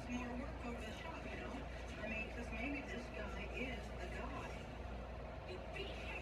more work over the shop, you know? I mean, because maybe this guy is the guy.